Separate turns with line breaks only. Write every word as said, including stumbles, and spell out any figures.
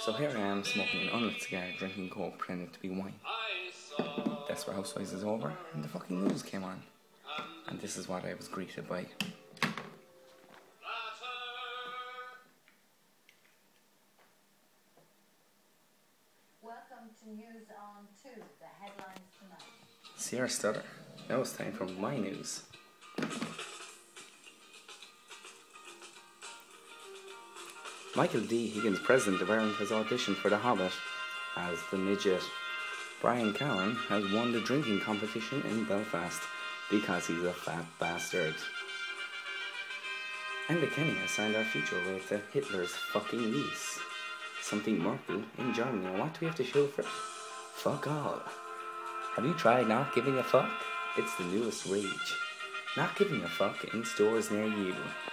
So here I am smoking an unlit cigar, drinking coke, pretending to be wine. Desperate Housewives is over, and the fucking news came on. And this is what I was greeted by.
Welcome to News on two, the headlines tonight.
Sierra Stutter. Now it's time for my news. Michael D. Higgins, president of Ireland, has auditioned for The Hobbit as the midget. Brian Callen has won the drinking competition in Belfast because he's a fat bastard. Enda Kenny has signed our future away to Hitler's fucking niece. Something Merkel in Germany. And what do we have to show for it? Fuck all. Have you tried not giving a fuck? It's the newest rage. Not giving a fuck in stores near you.